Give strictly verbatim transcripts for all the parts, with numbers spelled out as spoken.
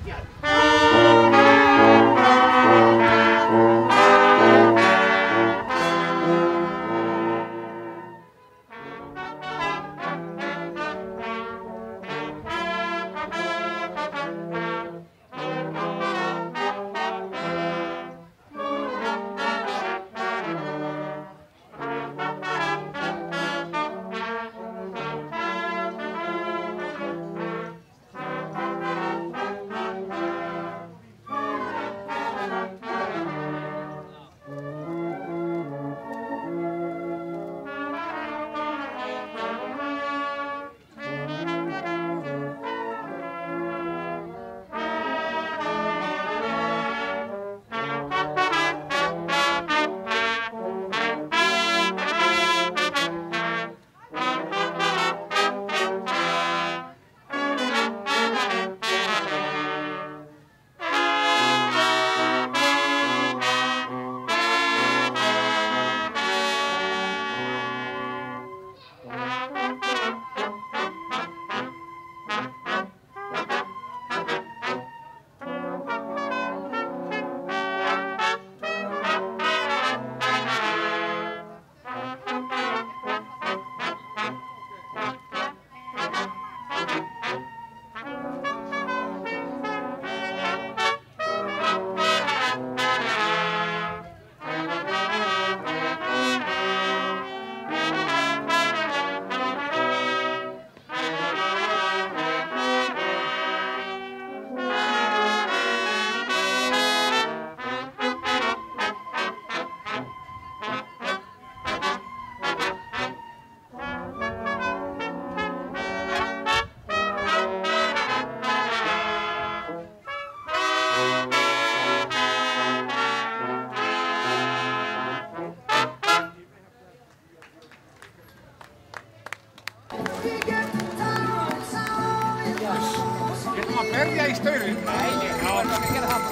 Getum að berja í staurinn? Nei, ég kann ekki gera það.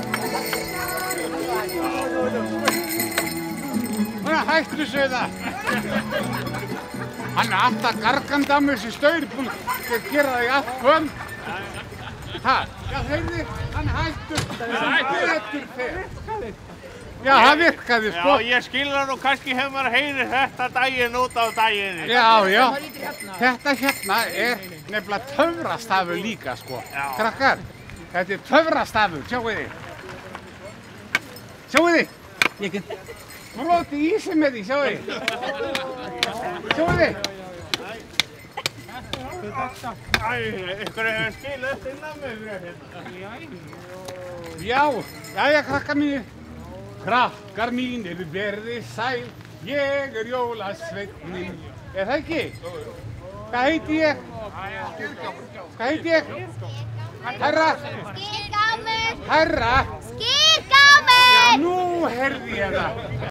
Svona, hættu sögða. Hann er alltaf gargandi af með þessi staur, búinn að gera það í allt kvöld. Ha? Já, heyrði, hann hættur. Betur fer. Já, það virkaði, sko. Já, ég skil það nú, kannski hefur maður heyrið þetta daginn út af daginn. Já, já. Þetta hérna er nefnilega töfrastafur líka, sko. Já. Krakkar, þetta er töfrastafur, sjáu þið. Sjáu þið. Ég get brotið í sig með því, sjáu þið. Sjáu þið. Æ, ykkur hefur skilað eftir namið mér hérna. Já, jæja, krakkar mínir. Krakkar mínir, verði sæl, ég er jólasveinninn. Er það ekki? Hvað heiti ég? Hvað heiti ég? Herra? Skýrgámur! Herra? Skýrgámur! Já, nú heyrði ég það.